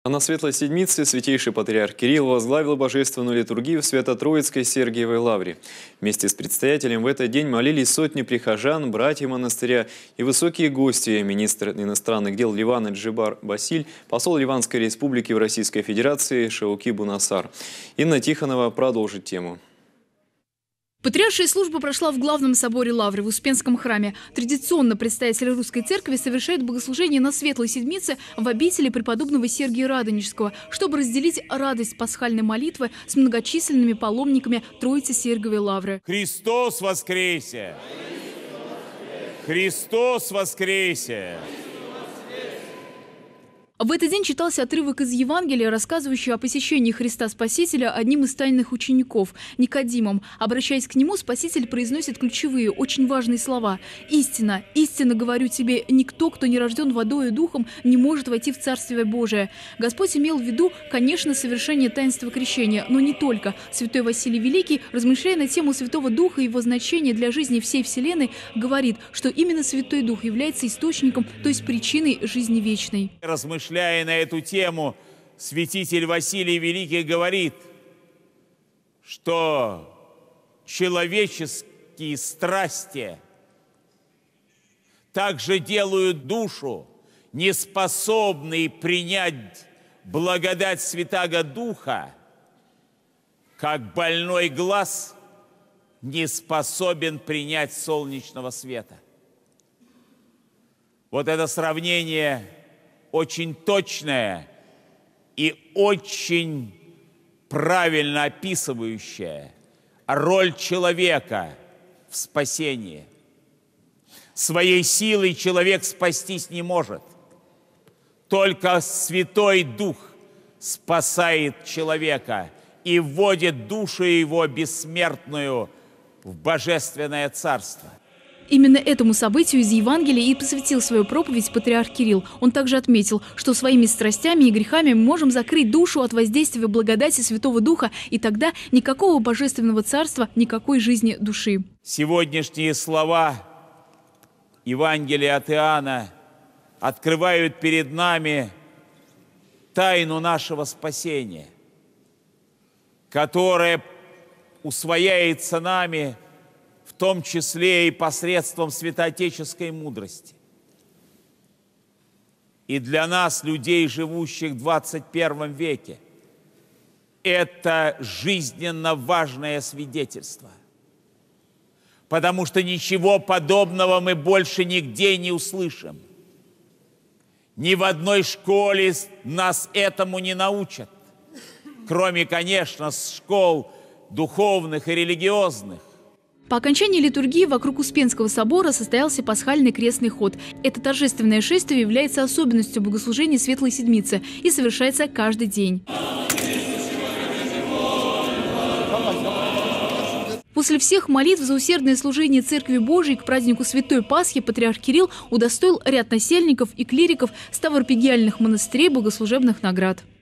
А на Светлой Седмице святейший патриарх Кирилл возглавил божественную литургию в Свято-Троицкой Сергиевой Лавре. Вместе с предстоятелем в этот день молились сотни прихожан, братья монастыря и высокие гости: министр иностранных дел Ливана Джибар Басиль, посол Ливанской республики в Российской Федерации Шауки Бунасар. Инна Тихонова продолжит тему. Патриаршая служба прошла в главном соборе Лавры в Успенском храме. Традиционно представители Русской Церкви совершают богослужение на Светлой Седмице в обители преподобного Сергия Радонежского, чтобы разделить радость пасхальной молитвы с многочисленными паломниками Троицы Сергиевой Лавры. Христос воскресе! Христос воскресе! В этот день читался отрывок из Евангелия, рассказывающий о посещении Христа Спасителя одним из тайных учеников – Никодимом. Обращаясь к нему, Спаситель произносит ключевые, очень важные слова. «Истина, истинно говорю тебе, никто, кто не рожден водой и духом, не может войти в Царствие Божие». Господь имел в виду, конечно, совершение таинства крещения, но не только. Святой Василий Великий, размышляя на тему Святого Духа и его значения для жизни всей Вселенной, говорит, что именно Святой Дух является источником, то есть причиной жизни вечной. Размышляя на эту тему, святитель Василий Великий говорит, что человеческие страсти также делают душу неспособной принять благодать Святаго Духа, как больной глаз не способен принять солнечного света. Вот это сравнение очень точное и очень правильно описывающее роль человека в спасении. Своей силой человек спастись не может. Только Святой Дух спасает человека и вводит душу его бессмертную в Божественное Царство. Именно этому событию из Евангелия и посвятил свою проповедь патриарх Кирилл. Он также отметил, что своими страстями и грехами мы можем закрыть душу от воздействия благодати Святого Духа, и тогда никакого Божественного Царства, никакой жизни души. Сегодняшние слова Евангелия от Иоанна открывают перед нами тайну нашего спасения, которая усвояется нами в том числе и посредством святоотеческой мудрости. И для нас, людей, живущих в 21 веке, это жизненно важное свидетельство. Потому что ничего подобного мы больше нигде не услышим. Ни в одной школе нас этому не научат. Кроме, конечно, школ духовных и религиозных. По окончании литургии вокруг Успенского собора состоялся пасхальный крестный ход. Это торжественное шествие является особенностью богослужения Светлой Седмицы и совершается каждый день. После всех молитв за усердное служение Церкви Божией к празднику Святой Пасхи патриарх Кирилл удостоил ряд насельников и клириков ставропигиальных монастырей богослужебных наград.